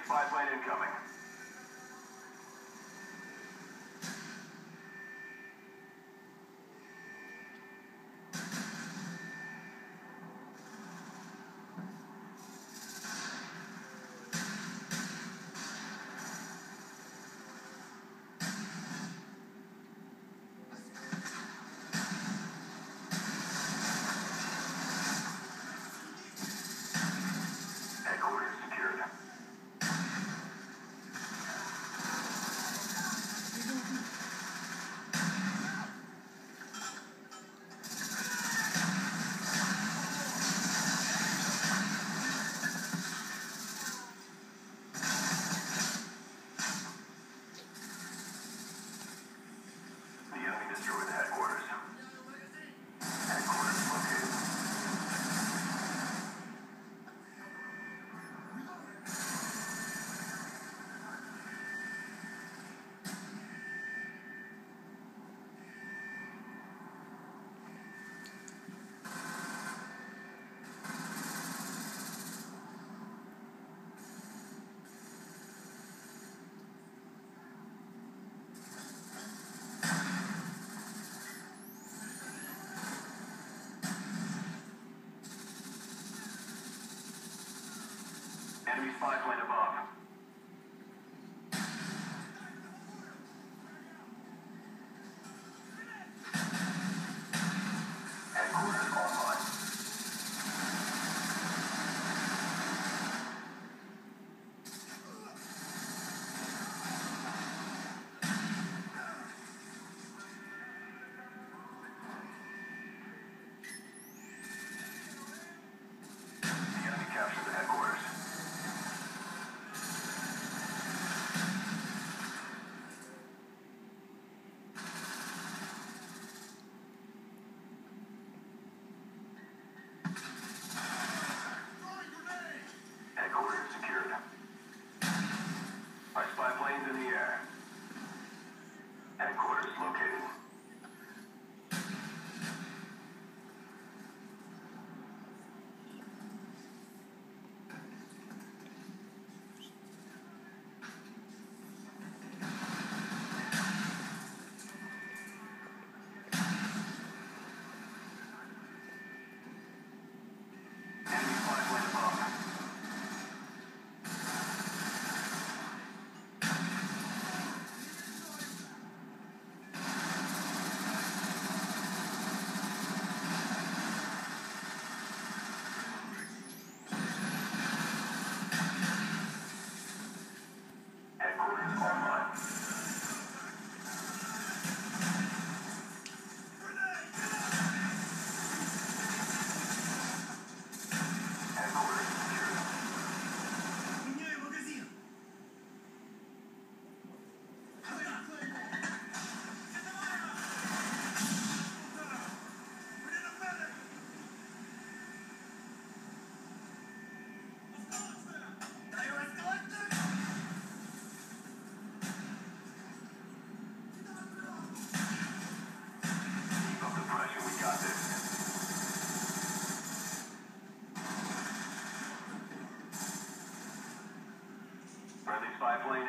spy plane incoming. Headquarters secured. The enemy destroyed the headquarters. Headquarters located. Enemy spy plane above. Headquarters online. The enemy captured the headquarters. Headquarters secured. Our spy plane's in the air. Headquarters located. Enemy spy plane above. Headquarters online. Headquarters secured. Меняю магазин! Keep up the pressure. We got this. Friendly spy plane